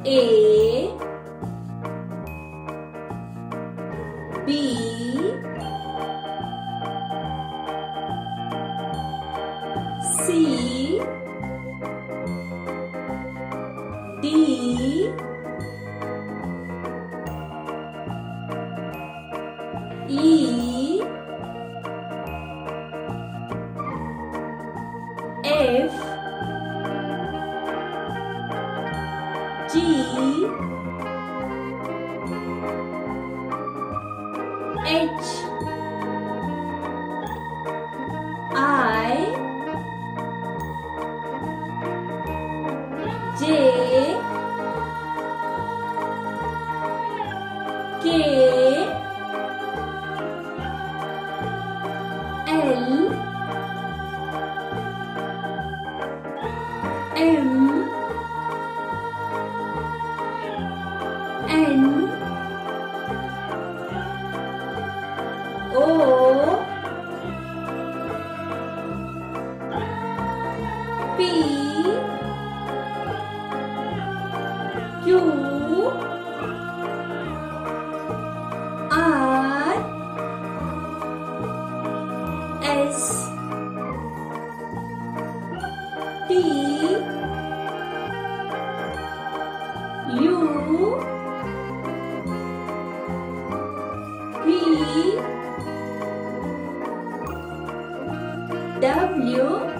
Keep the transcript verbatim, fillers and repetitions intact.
A B C D E F G H I J K L M N O P Q R S T U V W